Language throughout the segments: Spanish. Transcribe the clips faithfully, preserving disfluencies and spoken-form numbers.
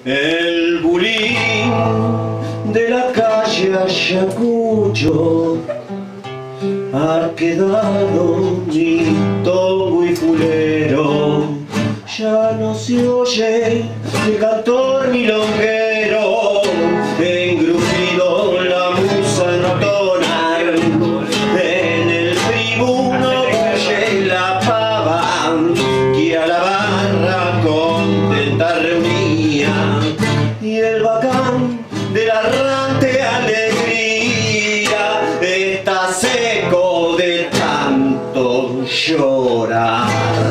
El bulín de la calle Ayacucho ha quedado mi tongo y fulero. Ya no se oye el cantor milonguero, engrupido la musa entonar. En el tribuno oye la pava que a la barra contenta reunía, y el bacán de la errante alegría está seco de tanto llorar.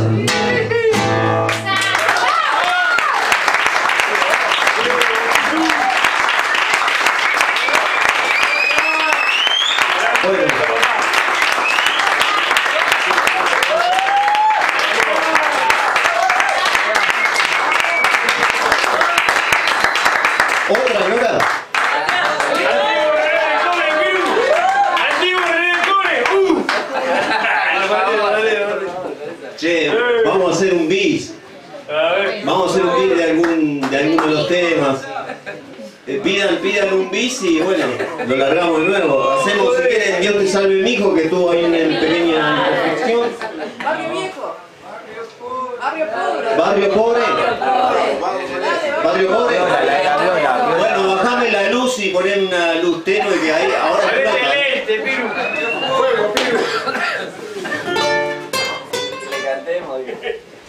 Otra, ¿verdad? Che, vamos a hacer un bis. Vamos a hacer un bis de algún de alguno de los temas. Eh, pidan, pidan un bis y bueno, lo largamos de nuevo. Hacemos, si quieren, Dios te salve mijo, que estuvo ahí en el pequeña perfección. Barrio viejo. Barrio pobre. Barrio pobre. Barrio pobre. Bueno, bajame la luz y ponen una luz tenue que hay ahora. Celeste, Piru. Fuego, Piru. Le cantemos, digo.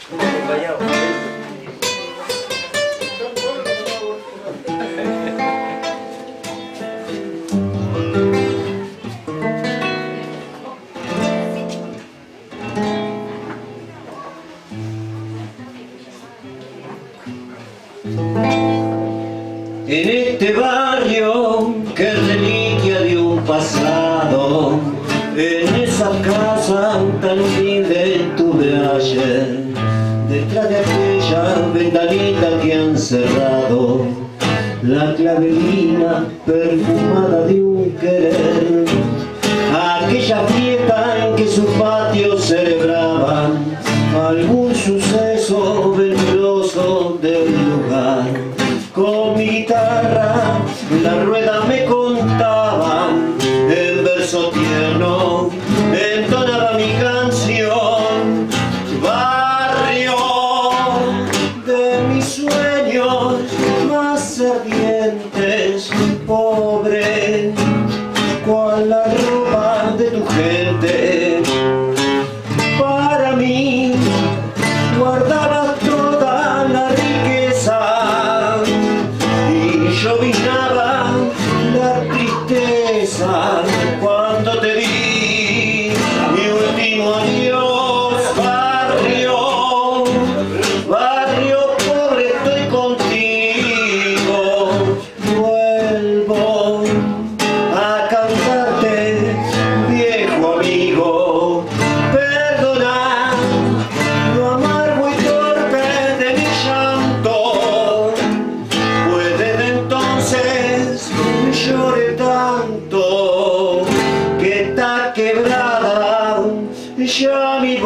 En este barrio que es reliquia de un pasado, en esa casa tan humilde tuve ayer, detrás de aquella ventanita que han cerrado, la clavelina perfumada de un querer, aquella fiesta en que sus patios celebraban algún suceso venturoso del lugar. Con mi guitarra la rueda me contaba, en verso tierno entonaba mi canción. Barrio de mis sueños más ardientes, pobre, cual la ropa de tu gente. Para mí guardaba toda la riqueza, yo vinaba la tristeza cuando te di mi último adiós. Barrio, barrio pobre, estoy contigo. Vuelvo a cantarte, viejo amigo. Perdona lo amargo y torpe de mi llanto, pues desde entonces lloré tanto que está quebrada ya mi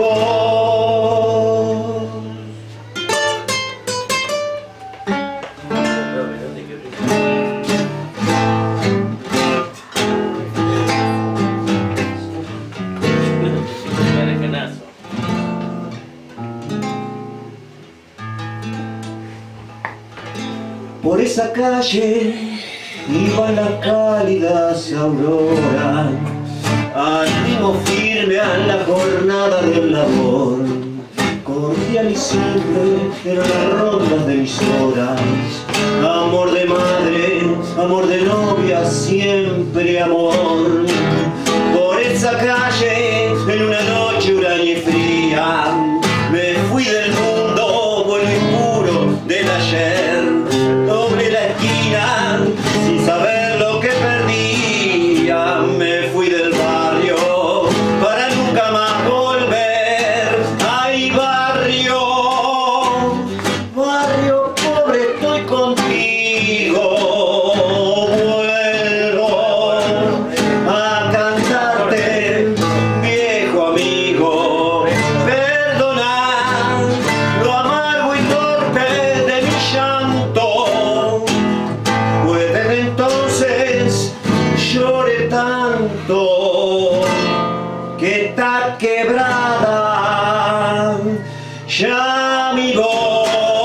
voz. Por esa calle iba la cálida aurora, al ritmo firme a la jornada del labor. Cordial y simple eran las rondas de mis horas, amor de madre, amor de novia, siempre amor. Por esa calle, en una noche huraña y fría, me fui del mundo, bueno y puro del ayer. Doblé la esquina sin saber lo que perdía, me fui del barrio para nunca más volver. Ay, barrio, barrio pobre, estoy contigo. Vuelvo a cantarte, viejo amigo. Perdona lo amargo y torpe de mi llanto, amigos.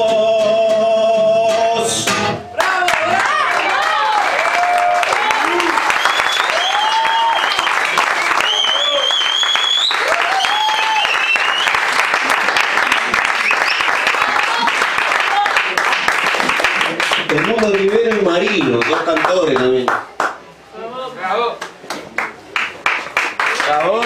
El Mundo Rivero y Marino, dos cantores también. Bravo. Bravo.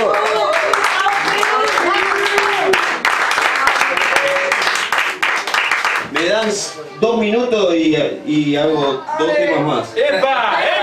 Me dan dos minutos y, y hago dos temas más. ¡Epa! ¡Eh!